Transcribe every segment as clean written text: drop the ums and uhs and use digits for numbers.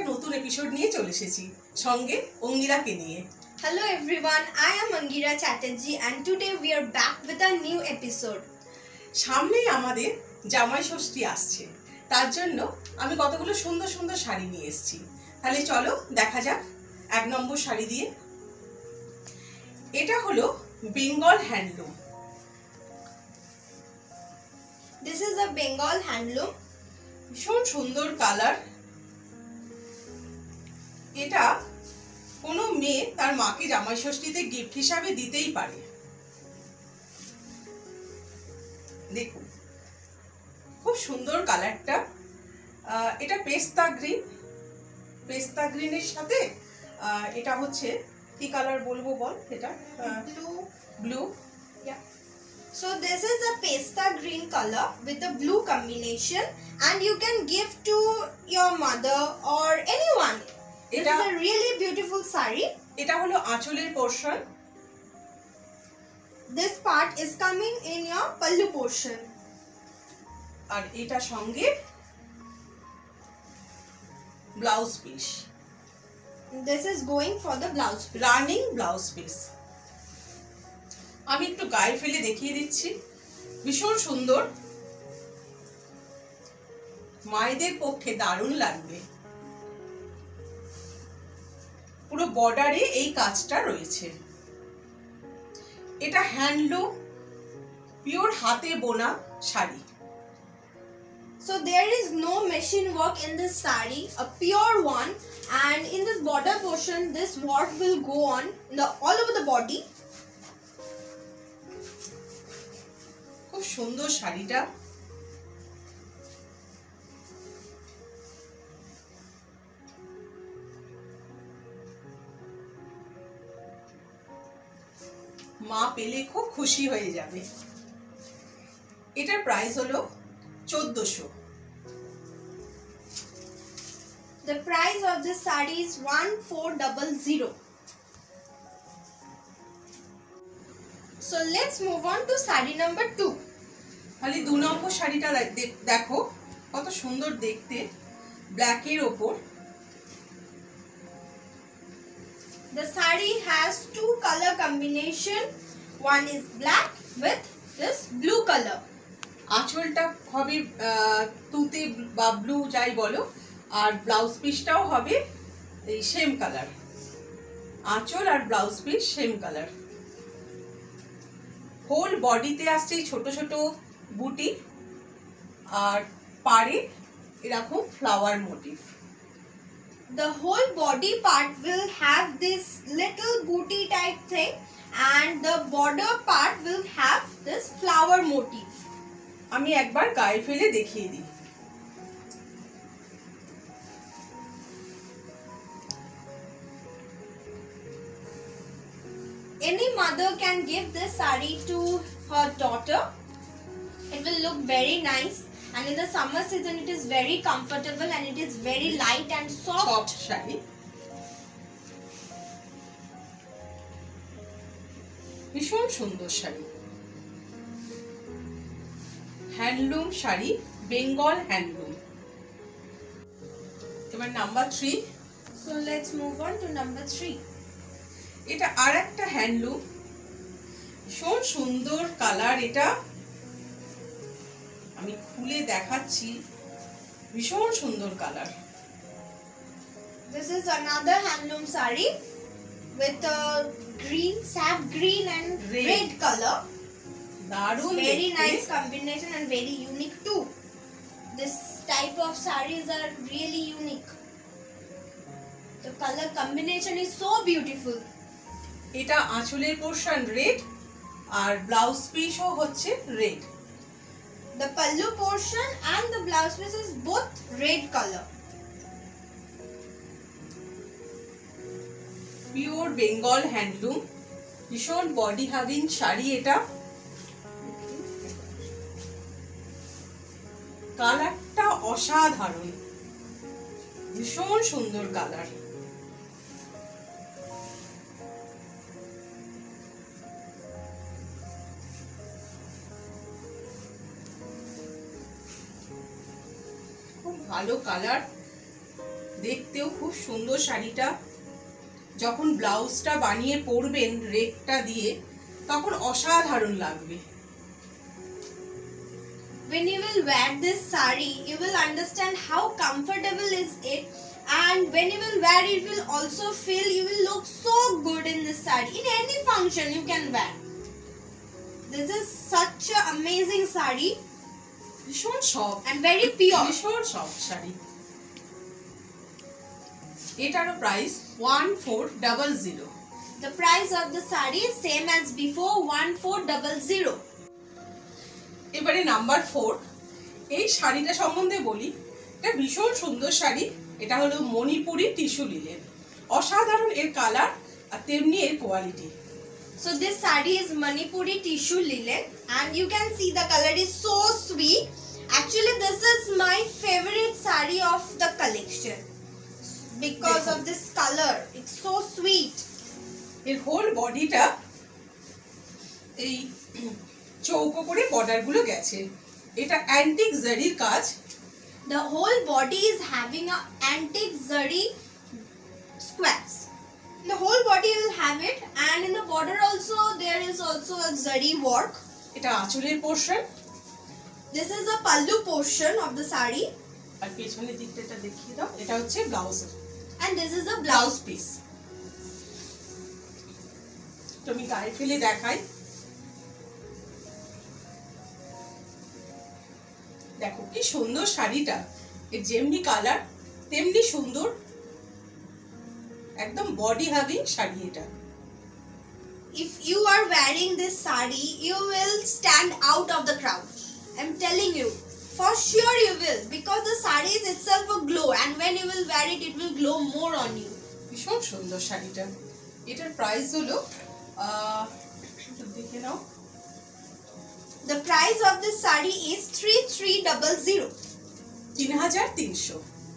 নতুন এপিসোড নিয়ে চলে এসেছি, সঙ্গে অঙ্গিরাকে নিয়ে। Hello everyone, I am Angira Chatterjee and today we are back with a new episode. সামনেই আমাদের জামাই ষষ্ঠী আসছে, তার জন্য আমি কতগুলো সুন্দর সুন্দর শাড়ি নিয়ে এসেছি। তাহলে চলো দেখা যাক 1 নম্বর শাড়ি দিয়ে। এটা হলো Bengal handloom. This is a Bengal handloom. ভীষণ সুন্দর কালার। এটা কোনো মেয়ে তার মাকে জামাই ষষ্ঠীতে গিফট হিসাবে দিতেই পারে। দেখুন খুব সুন্দর কালারটা। এটা পেস্তা গ্রিনের সাথে এটা হচ্ছে কি কালার বলবো বল? এটা blue. So this is a pasta green color with a blue combination and you can give to your mother or anyone. This is a really beautiful sari. এটা হলো আঁচলের portion. This part is coming in your pallu portion. আর এটা সঙ্গে blouse piece. This is going for the blouse piece. Running blouse piece. আমি একটু গায়ে ফেলে দেখিয়ে দিচ্ছি। ভীষণ সুন্দর, মায়েদের পক্ষে দারুণ লাগবে। পুরো বর্ডারে এই কাজটা রয়েছে। এটা হ্যান্ডলুম, পিওর হাতে বোনা sari. So there is no machine work in this sari, a pure one, and in this border portion this work will go on all over the body. খুব সুন্দর শাড়িটা। মা পেলে খুব খুশি হয়ে যাবে। এটার প্রাইস হলো 1400। The price of this sari is 1400. So let's move on to sari number 2. খালি 2 নম্বর শাড়িটা দেখো কত সুন্দর দেখতে, ব্ল্যাকের ওপর। The sari has 2 color combination. One is black with this blue color. আঁচলটা হবে তুতে বা ব্লু যাই বলো, আর ব্লাউজ পিসটাও হবে এই সেম কালার। আঁচল আর blouse piece same colour. Whole বডিতে আসছে ছোট ছোট বুটি, আর পাড়ে এরকম flower motif. The whole body part will have this little booty type thing and the border part will have this flower motif. আমি একবার গায়ে ফেলে দেখিয়ে দিই। Any mother can give this sari to her daughter. It will look very nice, and in the summer season it is very comfortable and it is very light and soft. Sari, ভীষণ সুন্দর sari. Handloom sari, Bengal handloom. এবার number 3। So let's move on to number 3. এটা আর একটা handloom, ভীষণ সুন্দর colour. এটা আমি খুলে দেখাচ্ছি, ভীষণ সুন্দর colour. This is another handloom sari with a green, sap green and red color. দারুণ, Very nice combination and very unique too. This type of saris are really unique. The color combination is so beautiful. এটা আঁচলের portion red আর blouse পিসও হচ্ছে red. The pallu portion and the blouse piece is both red color. Pure Bengal handloom, ভীষণ body hugging sari. এটা কালারটা অসাধারণ, ভীষণ সুন্দর কালার। খুব ভালো কালার, দেখতেও খুব সুন্দর শাড়িটা। যখন ব্লাউজটা বানিয়ে পরবেন রেকটা দিয়ে তখন অসাধারণ লাগবে। When you will wear this sari, you will understand how comfortable is it, and when you will wear it, you will also feel you will look so good in this sari. In any function you can wear. This is such an amazing sari. ভীষণ soft And very pure. ভীষণ soft sari. এটারও price 1400। The price of the sari is same as before, 1400. এবারে number 4। এই শাড়িটা সম্বন্ধে বলি, এটা ভীষণ সুন্দর শাড়ি। এটা হলো মণিপুরি টিস্যু লিনেন। অসাধারণ এর কালার আর তেমনি এর quality. So this sari is Manipuri tissue linen, and you can see the color is so sweet. Actually, this is my favorite sari of the collection because of this color. It's so sweet. এর whole বডিটা এই চৌকো করে border গুলো গেছে। এটা antique জারির কাজ। The whole body is having a antique zari squares. The whole body will have it, and in the border also there is also a zari work. এটা আঁচলের portion. This is a pallu portion of the sari, আর পেছনের দিকটা এটা দেখিয়ে দাও। এটা হচ্ছে blouse and this is a blouse blouse. Piece. তুমি গায়ে ফেলে দেখাই। দেখো কি সুন্দর শাড়িটা। এর যেমনি কালার তেমনি সুন্দর, একদম বডি হাগিং শাড়ি এটা। If you are wearing this sari, you will stand out of the crowd. I'm telling you, for sure you will, because the sari is itself a glow, and when you will wear it, it will glow more on you. ভীষণ সুন্দর শাড়িটা। এটার price হলো দেখে নাও। The price of this sari is 3300. 3300।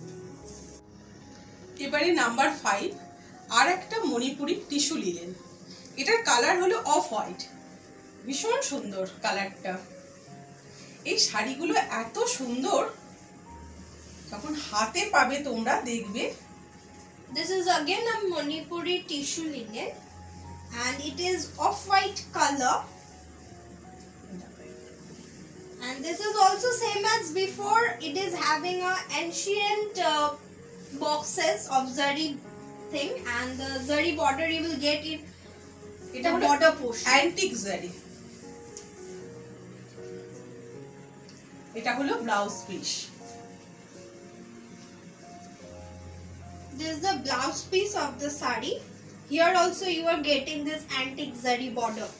এবারে number 5। আর একটা Manipuri tissue linen. এটার কালার হলো অফ হোয়াইট। ভীষণ সুন্দর কালারটা। এই শাড়িগুলো এত সুন্দর, যখন হাতে পাবে তোমরা দেখবে। This is again a Manipuri tissue linen, and it is off-white color. And this is also same as before. It is having a ancient boxes of zari thing, and the zari border you will get it. এটা The হলো border portion. Antique zari. এটা হলো blouse piece. This is the blouse piece of the sari. Here also you are getting this antique zari border.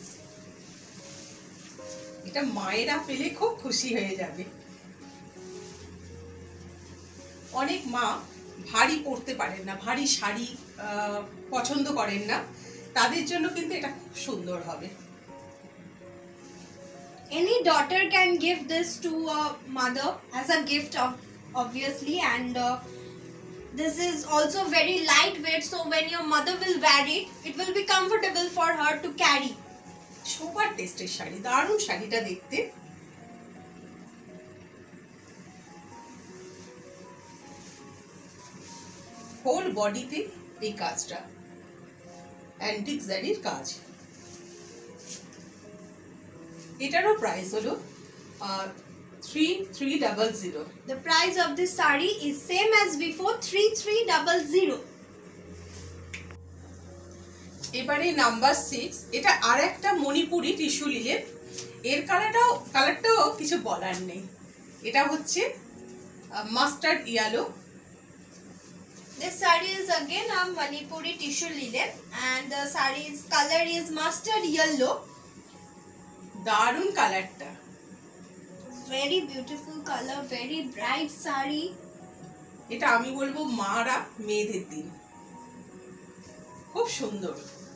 এটা মায়েরা পেলে খুব খুশি হয়ে যাবে। অনেক মা ভারী পরতে পারেন না, ভারী শাড়ি পছন্দ করেন না, তাদের জন্য কিন্তু এটা খুব সুন্দর হবে। Any daughter can give this to a mother as a gift, obviously, and this is also very lightweight, so when your mother will wear it, it will be comfortable for her to carry. Super টেস্টের শাড়ি, দারুণ শাড়িটা দেখতে। Whole বডিতে এই কাজটা antique জারির কাজ। এটারও প্রাইস হলো 3300। The price of this sari is same as before, 3300. এবারে নাম্বার 6। এটা আর একটা মণিপুরি টিস্যু লিনেন। এর কালারটাও কিছু বলার নেই। এটা হচ্ছে mustard yellow. This sari is again a Manipuri tissue linen, and the sari's color is mustard yellow. দারুণ কালারটা। Very beautiful color, very bright sari. এটা আমি বলবো মারা মেয়েদের দিন, খুব সুন্দর।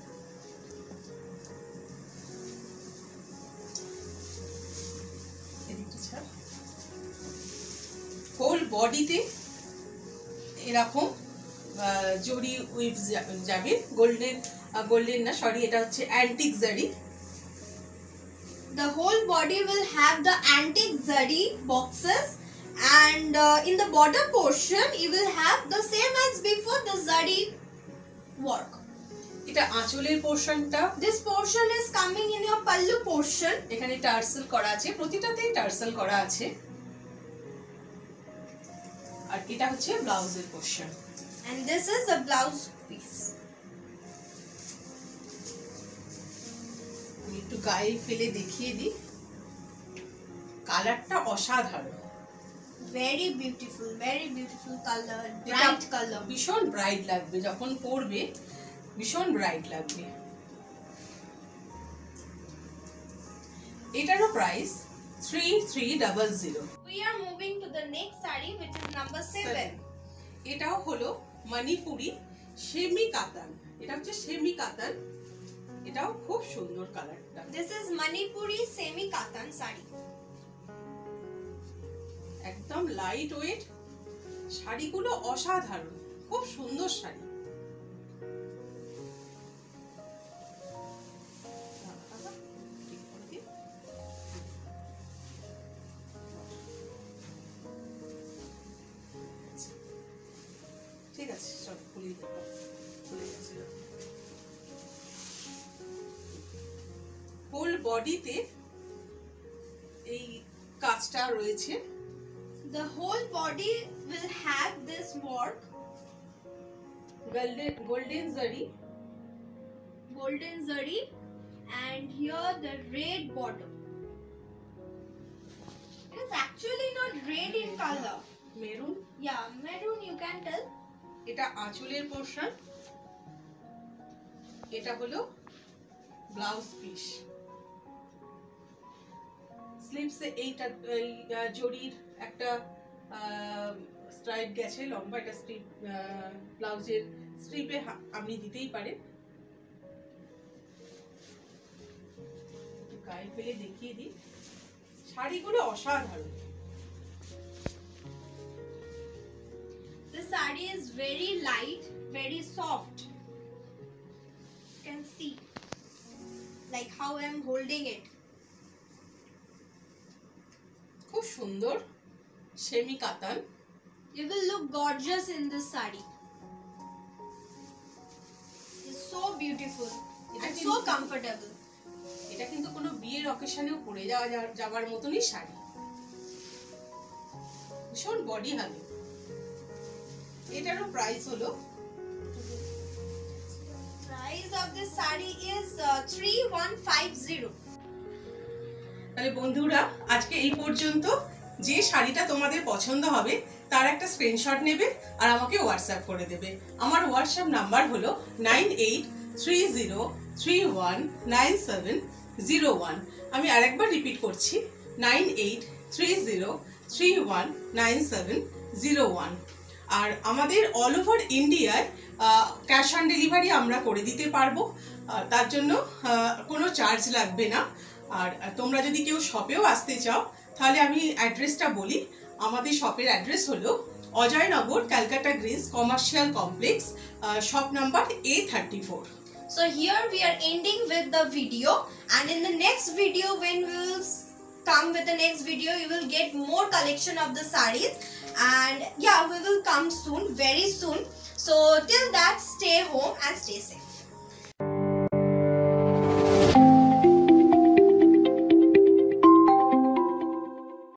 হোল বডিতে এরকম জরি উইভ যাবে, গোল্ডেন না সরি, এটা হচ্ছে অ্যান্টিক জারি। The whole body will have the antique zari boxes, and in the border portion you will have the same as before, the zari work. এটা আঁচলের পোরশনটা, this portion is coming in your pallu portion. এখানে tassel করা আছে, প্রতিটাতেই tassel করা আছে। আর এটা হচ্ছে ব্লাউজের portion, and this is the blouse piece. আমি একটু গায়ে ফেলে দেখিয়ে দিই, কালারটা অসাধারণ, very beautiful color, bright color, ভীষণ ব্রাইট লাগবে যখন পরবে, ভীষণ ব্রাইট লাগবে। এটারও price 3300। we are moving to the next saree which is number 7. এটাও হলো মণিপুরি সেমি কাতান, এটা হচ্ছে সেমি কাতান, এটাও খুব সুন্দর কালারটা। this is Manipuri semi katan saree. একদম লাইট ওয়েট, শাড়িগুলো অসাধারণ, খুব সুন্দর শাড়ি। ঠিক আছে, সব খুলে দেবো, খুলে গেছে। হোল বডিতে এই কাজটা রয়েছে। The whole body will have this work, golden zari, and here the red border. It is actually not red in color. Maroon? Yeah, maroon you can tell. এটা আঁচলের পোরশন, এটা হলো ব্লাউজ পিস। স্লিভসে এইটা জরির একটা স্ট্রাইপ গেছে লম্বা, এটা স্ট্রিপ, ব্লাউজের স্ট্রিপে আপনি দিতেই পারেন। গায়ে ফেলে দেখিয়ে দিই, শাড়িগুলো অসাধারণ। The saree is very light, very soft. You can see like how I am holding it. খুব সুন্দর সেমি কাতান। You will look gorgeous in this saree. It's so beautiful and so comfortable. এটা কিন্তু কোনো বিয়ের অকেশনেও পরে যাওয়ার মতনই শাড়ি, ভীষণ বডি হাগি। এটারও প্রাইস হলো, price of this saree is 3150. তাহলে বন্ধুরা আজকে এই পর্যন্ত। যে শাড়িটা তোমাদের পছন্দ হবে তার একটা স্ক্রিনশট নেবে আর আমাকে হোয়াটসঅ্যাপ করে দেবে। আমার হোয়াটসঅ্যাপ নাম্বার হলো 9830319701। আমি আরেকবার রিপিট করছি, 9830319701। আর আমাদের অল ওভার ইন্ডিয়ায় ক্যাশ অন ডেলিভারি আমরা করে দিতে পারবো, তার জন্য কোনো চার্জ লাগবে না। আর তোমরা যদি কেউ শপেও আসতে চাও তাহলে আমি অ্যাড্রেসটা বলি। আমাদের শপের অ্যাড্রেস হলো Ajoynagar, Calcutta greens commercial complex, shop number A34। So here we are ending with the video, and in the next video when we will come with the next video you will get more collection of the sarees, and yeah, we will come soon, very soon. So till that, stay home and stay safe.